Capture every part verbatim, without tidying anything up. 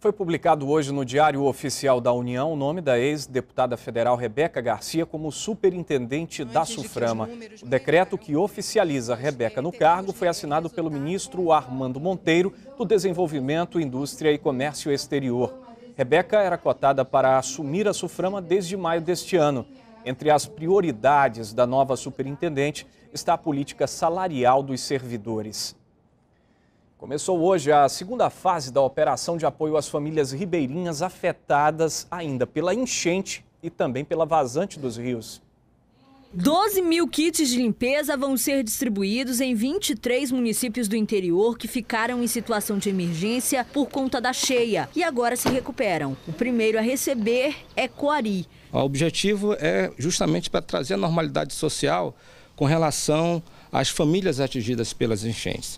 Foi publicado hoje no Diário Oficial da União o nome da ex-deputada federal Rebeca Garcia como superintendente da SUFRAMA. O decreto que oficializa Rebeca no cargo foi assinado pelo ministro Armando Monteiro, do Desenvolvimento, Indústria e Comércio Exterior. Rebeca era cotada para assumir a SUFRAMA desde maio deste ano. Entre as prioridades da nova superintendente está a política salarial dos servidores. Começou hoje a segunda fase da operação de apoio às famílias ribeirinhas afetadas ainda pela enchente e também pela vazante dos rios. doze mil kits de limpeza vão ser distribuídos em vinte e três municípios do interior que ficaram em situação de emergência por conta da cheia e agora se recuperam. O primeiro a receber é Coari. O objetivo é justamente para trazer a normalidade social com relação às famílias atingidas pelas enchentes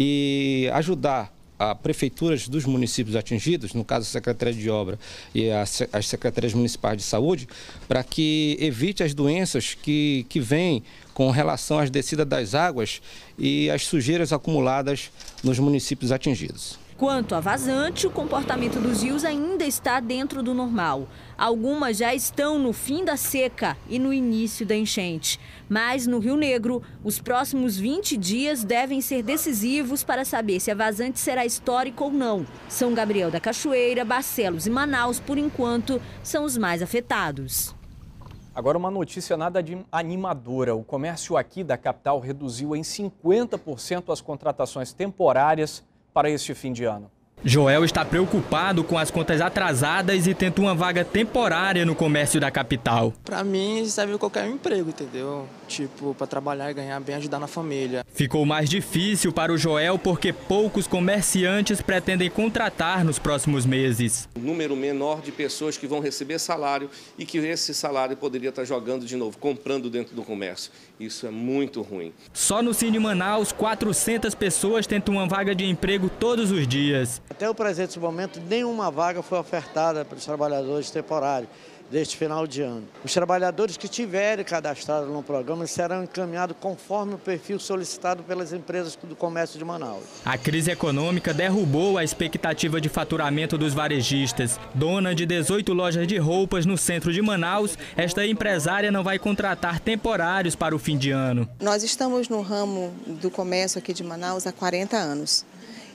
e ajudar as prefeituras dos municípios atingidos, no caso a Secretaria de Obra e as, as Secretarias Municipais de Saúde, para que evite as doenças que, que vêm com relação às descidas das águas e as sujeiras acumuladas nos municípios atingidos. Quanto à vazante, o comportamento dos rios ainda está dentro do normal. Algumas já estão no fim da seca e no início da enchente. Mas no Rio Negro, os próximos vinte dias devem ser decisivos para saber se a vazante será histórica ou não. São Gabriel da Cachoeira, Barcelos e Manaus, por enquanto, são os mais afetados. Agora uma notícia nada de animadora. O comércio aqui da capital reduziu em cinquenta por cento as contratações temporárias para este fim de ano. Joel está preocupado com as contas atrasadas e tenta uma vaga temporária no comércio da capital. Para mim, serve qualquer emprego, entendeu? Tipo, para trabalhar e ganhar bem, ajudar na família. Ficou mais difícil para o Joel porque poucos comerciantes pretendem contratar nos próximos meses. Um número menor de pessoas que vão receber salário e que esse salário poderia estar jogando de novo, comprando dentro do comércio. Isso é muito ruim. Só no Cine Manaus, quatrocentas pessoas tentam uma vaga de emprego todos os dias. Até o presente momento, nenhuma vaga foi ofertada para os trabalhadores temporários deste final de ano. Os trabalhadores que tiverem cadastrado no programa serão encaminhados conforme o perfil solicitado pelas empresas do comércio de Manaus. A crise econômica derrubou a expectativa de faturamento dos varejistas. Dona de dezoito lojas de roupas no centro de Manaus, esta empresária não vai contratar temporários para o fim de ano. Nós estamos no ramo do comércio aqui de Manaus há quarenta anos.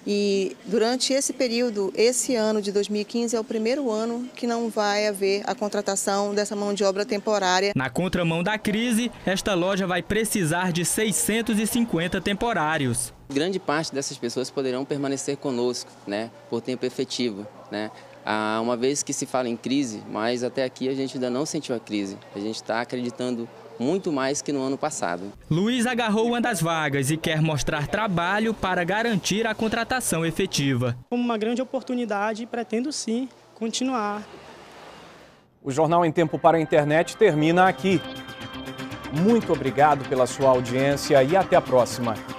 E durante esse período, esse ano de dois mil e quinze é o primeiro ano que não vai haver a contratação dessa mão de obra temporária. Na contramão da crise, esta loja vai precisar de seiscentos e cinquenta temporários. Grande parte dessas pessoas poderão permanecer conosco, né, por tempo efetivo, né? Ah, uma vez que se fala em crise, mas até aqui a gente ainda não sentiu a crise. A gente está acreditando muito mais que no ano passado. Luiz agarrou uma das vagas e quer mostrar trabalho para garantir a contratação efetiva. Como uma grande oportunidade, pretendo sim continuar. O Jornal em Tempo para a Internet termina aqui. Muito obrigado pela sua audiência e até a próxima.